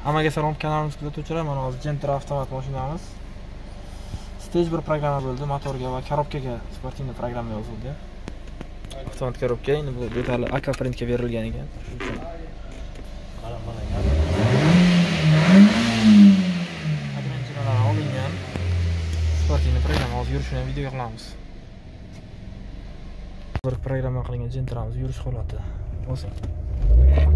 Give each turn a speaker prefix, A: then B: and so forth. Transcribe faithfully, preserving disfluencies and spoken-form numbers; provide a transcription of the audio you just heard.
A: Hammaga salom, kanalimiz kuzatuvchilar. Mana hozir Gentra avtomat mashinamiz. Stage bir programma bo'ldi, motorga va korobkaga sportivniy programma yozildi. Avtomat korobka, endi bu detali Aquaprintga berilgan ekan. Shuning uchun agranjiralar olingan. Sportivniy programma hozir yurishini videoga qilamiz. Bir programma qilingan Gentramiz yurish holati. Bo'lsin.